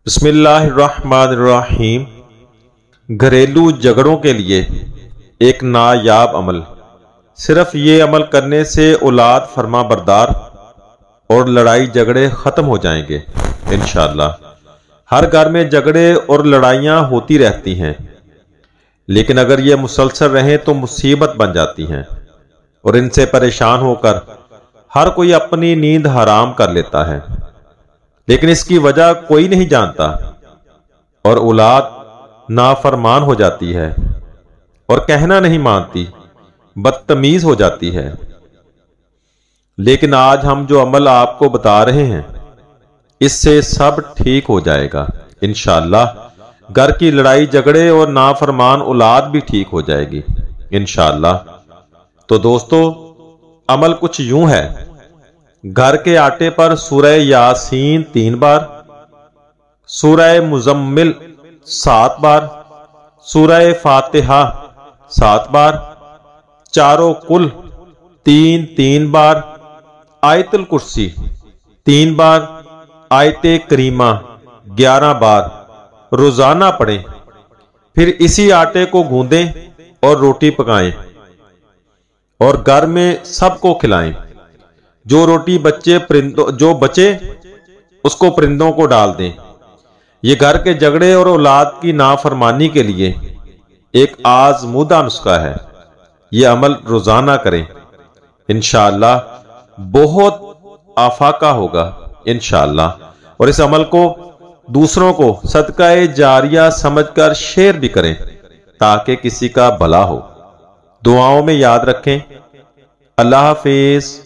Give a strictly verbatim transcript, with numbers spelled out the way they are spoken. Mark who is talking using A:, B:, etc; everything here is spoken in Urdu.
A: بسم اللہ الرحمن الرحیم۔ گھریلو جھگڑوں کے لیے ایک نایاب عمل۔ صرف یہ عمل کرنے سے اولاد فرما بردار اور لڑائی جھگڑے ختم ہو جائیں گے انشاءاللہ۔ ہر گھر میں جھگڑے اور لڑائیاں ہوتی رہتی ہیں، لیکن اگر یہ مسلسل رہیں تو مصیبت بن جاتی ہیں اور ان سے پریشان ہو کر ہر کوئی اپنی نیند حرام کر لیتا ہے، لیکن اس کی وجہ کوئی نہیں جانتا اور اولاد نافرمان ہو جاتی ہے اور کہنا نہیں مانتی، بدتمیز ہو جاتی ہے۔ لیکن آج ہم جو عمل آپ کو بتا رہے ہیں اس سے سب ٹھیک ہو جائے گا انشاءاللہ۔ گھر کی لڑائی جھگڑے اور نافرمان اولاد بھی ٹھیک ہو جائے گی انشاءاللہ۔ تو دوستو، عمل کچھ یوں ہے: گھر کے آٹے پر سورہ یاسین تین بار، سورہ مزمل سات بار، سورہ فاتحہ سات بار، چاروں کل تین تین بار، آیت الکرسی تین بار، آیت کریمہ گیارہ بار روزانہ پڑھیں۔ پھر اسی آٹے کو گوندیں اور روٹی پکائیں اور گھر میں سب کو کھلائیں۔ جو روٹی بچے پرندوں جو بچے اس کو پرندوں کو ڈال دیں۔ یہ گھر کے جھگڑے اور اولاد کی نافرمانی کے لیے ایک آزمودہ نسخہ ہے۔ یہ عمل روزانہ کریں انشاءاللہ، بہت آفاقہ ہوگا انشاءاللہ۔ اور اس عمل کو دوسروں کو صدقہ جاریہ سمجھ کر شیئر بھی کریں تاکہ کسی کا بھلا ہو۔ دعاؤں میں یاد رکھیں۔ اللہ حافظ۔